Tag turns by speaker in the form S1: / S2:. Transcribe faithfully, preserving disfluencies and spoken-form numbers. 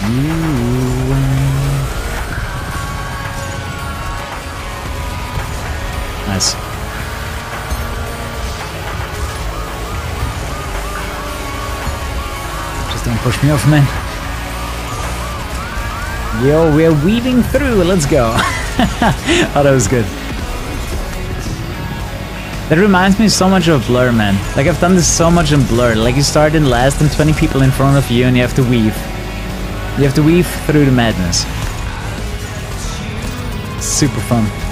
S1: you. Nice. Just don't push me off, man. Yo, we're weaving through. Let's go. Oh, that was good. That reminds me so much of Blur, man. Like, I've done this so much in Blur. Like, you start in last and twenty people in front of you and you have to weave. You have to weave through the madness. Super fun.